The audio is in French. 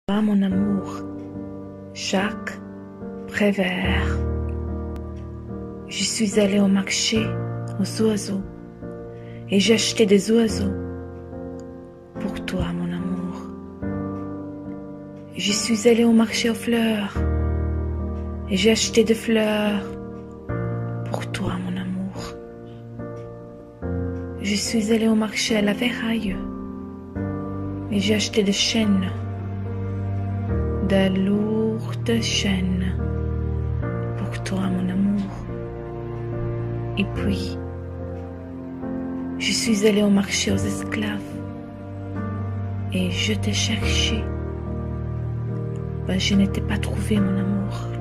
Ah, mon amour, Jacques Prévert. Je suis allée au marché aux oiseaux et j'ai acheté des oiseaux pour toi, mon amour. Je suis allée au marché aux fleurs et j'ai acheté des fleurs pour toi, mon amour. Je suis allée au marché à la Verraille et j'ai acheté des chaînes, de lourdes chaînes pour toi, mon amour. Et puis, je suis allée au marché aux esclaves et je t'ai cherché. Ben, je n'étais pas trouvée, mon amour.